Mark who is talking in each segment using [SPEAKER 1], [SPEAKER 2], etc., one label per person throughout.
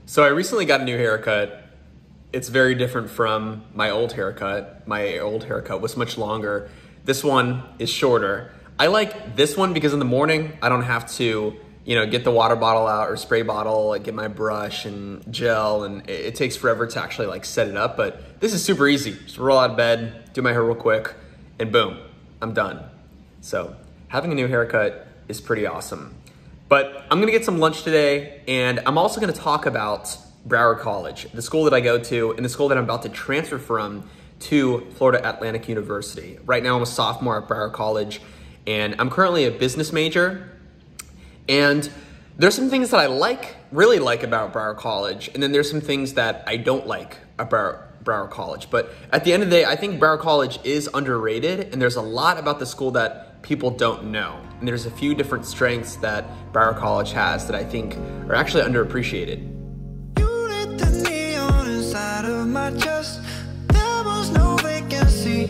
[SPEAKER 1] So I recently got a new haircut. It's very different from my old haircut. My old haircut was much longer. This one is shorter. I like this one because in the morning, I don't have to, get the water bottle out or spray bottle, like get my brush and gel, and it takes forever to actually like set it up, but this is super easy. Just roll out of bed, do my hair real quick, and boom, I'm done. So having a new haircut is pretty awesome. But I'm gonna get some lunch today, and I'm also gonna talk about Broward College, the school that I go to, and the school that I'm about to transfer from to Florida Atlantic University. Right now I'm a sophomore at Broward College, and I'm currently a business major. And there's some things that I really like about Broward College, and then there's some things that I don't like about Broward College. But at the end of the day, I think Broward College is underrated, and there's a lot about the school that people don't know. And there's a few different strengths that Broward College has that I think are actually underappreciated.
[SPEAKER 2] You lit the neon inside of my chest. There was no vacancy.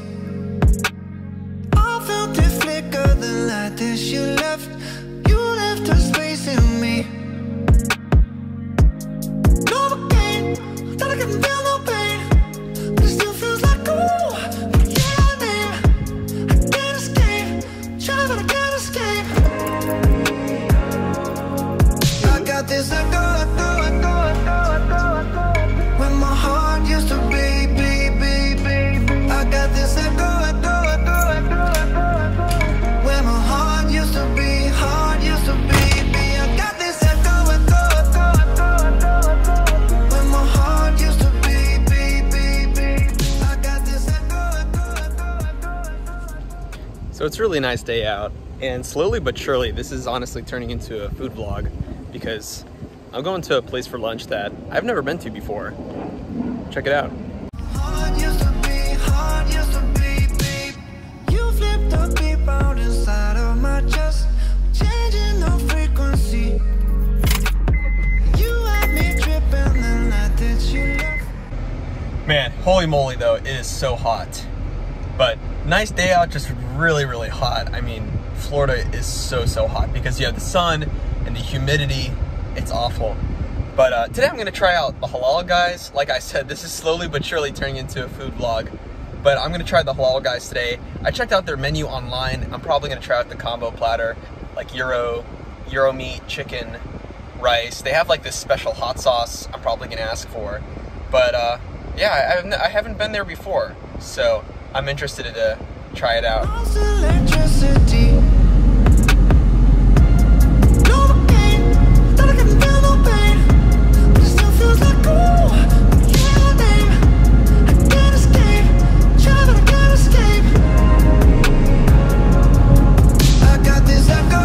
[SPEAKER 2] I felt it flicker the light that you left. You left a space in me. Novocaine, thought I couldn't feel no pain, but it still feels like ooh. Yeah, babe, I can't escape. Try but I can't escape. I got this echo, when my heart used to be, I got this echo, when my heart used to be, I got this echo, when my heart used to be, I got this echo.
[SPEAKER 1] So it's a really nice day out, and slowly but surely, this is honestly turning into a food vlog because I'm going to a place for lunch that I've never been to before. Check it out.
[SPEAKER 2] Heart used to be. You flipped the beep out inside of my chest, changing the frequency. You had me tripping the night that you left.
[SPEAKER 1] Man, holy moly though, it is so hot. But nice day out, just really, really hot. I mean, Florida is so hot because you have the sun and the humidity. It's awful. But today I'm gonna try out the Halal Guys. Like I said, this is slowly but surely turning into a food vlog. But I'm gonna try the Halal Guys today. I checked out their menu online. I'm probably gonna try out the combo platter, like Euro meat, chicken, rice. They have like this special hot sauce I'm probably gonna ask for. But yeah, I haven't been there before, so I'm interested to try it out.
[SPEAKER 2] Lost electricity. Novocaine, thought I couldn't feel no pain, but it still feels like ooh. Yeah, babe, I can't escape. Try but I can't escape. I got this echo,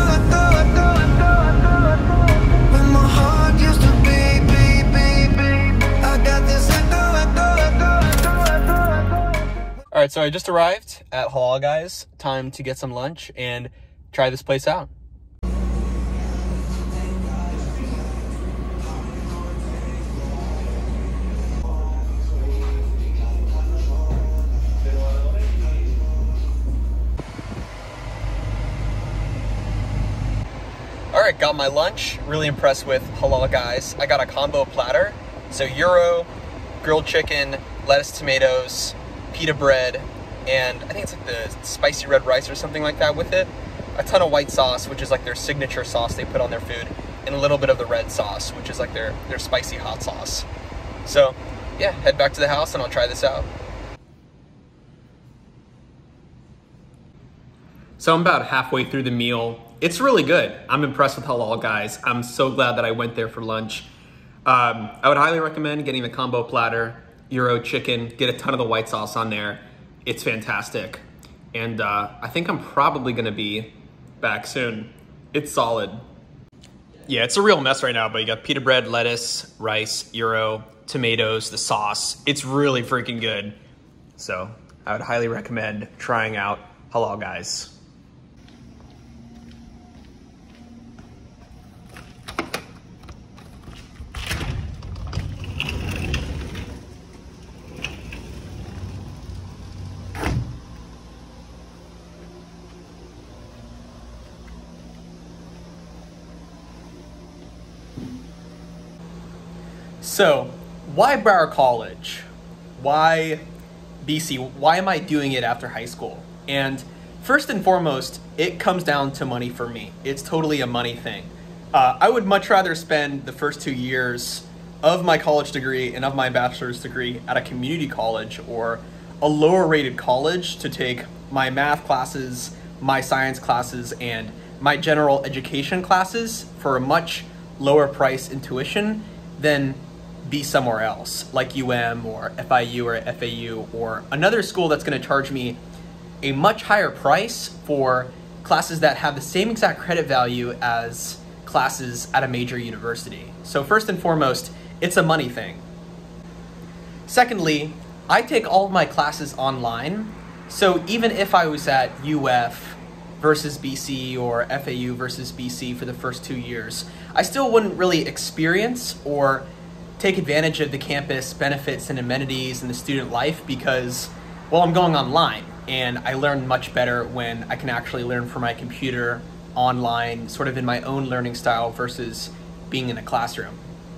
[SPEAKER 2] when my heart used to be, I got this echo.
[SPEAKER 1] All right, so I just arrived at Halal Guys. Time to get some lunch and try this place out. All right, got my lunch. Really impressed with Halal Guys. I got a combo platter. So Euro, grilled chicken, lettuce, tomatoes, pita bread, and I think it's like the spicy red rice or something like that with it. A ton of white sauce, which is like their signature sauce they put on their food, and a little bit of the red sauce, which is like their spicy hot sauce. So yeah, head back to the house and I'll try this out. So I'm about halfway through the meal. It's really good. I'm impressed with Halal Guys. I'm so glad that I went there for lunch. I would highly recommend getting the combo platter, Euro chicken, get a ton of the white sauce on there. It's fantastic. And I think I'm probably gonna be back soon. It's solid. Yeah, it's a real mess right now, but you got pita bread, lettuce, rice, Euro, tomatoes, the sauce. It's really freaking good. So I would highly recommend trying out Halal Guys.
[SPEAKER 3] So, why Broward College? Why BC? Why am I doing it after high school? And first and foremost, it comes down to money for me. It's totally a money thing. I would much rather spend the first 2 years of my college degree and of my bachelor's degree at a community college or a lower rated college to take my math classes, my science classes, and my general education classes for a much lower price in tuition than be somewhere else like UM or FIU or FAU or another school that's going to charge me a much higher price for classes that have the same exact credit value as classes at a major university. So first and foremost, it's a money thing. Secondly, I take all of my classes online. So even if I was at UF versus BC or FAU versus BC for the first 2 years, I still wouldn't really experience or take advantage of the campus benefits and amenities and the student life because, well, I'm going online and I learn much better when I can actually learn from my computer online, sort of in my own learning style versus being in a classroom.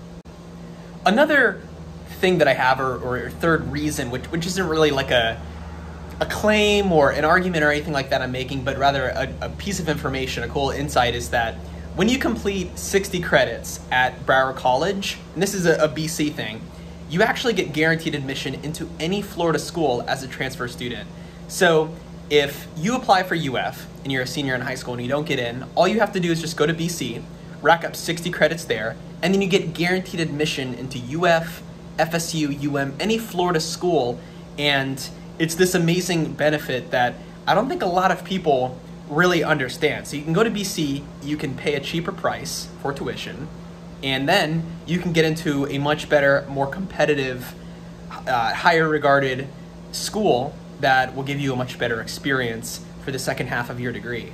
[SPEAKER 3] Another thing that I have, or third reason, which isn't really like a claim or an argument or anything like that I'm making, but rather a piece of information, a cool insight, is that when you complete 60 credits at Broward College, and this is a BC thing, you actually get guaranteed admission into any Florida school as a transfer student. So if you apply for UF and you're a senior in high school and you don't get in, all you have to do is just go to BC, rack up 60 credits there, and then you get guaranteed admission into UF, FSU, UM, any Florida school. And it's this amazing benefit that I don't think a lot of people really understand. So you can go to BC, you can pay a cheaper price for tuition, and then you can get into a much better, more competitive, higher regarded school that will give you a much better experience for the second half of your degree.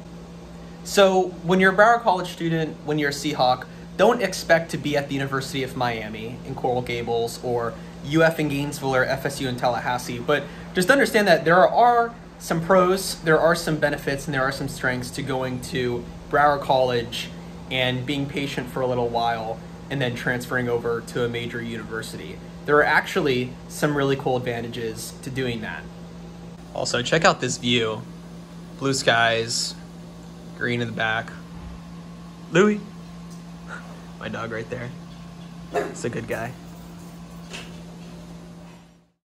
[SPEAKER 3] So when you're a Broward College student, when you're a Seahawk, don't expect to be at the University of Miami in Coral Gables or UF in Gainesville or FSU in Tallahassee, but just understand that there are some pros, there are some benefits, and there are some strengths to going to Broward College and being patient for a little while and then transferring over to a major university. There are actually some really cool advantages to doing that. Also, check out this view. Blue skies, green in the back. Louie, my dog right there. It's a good guy.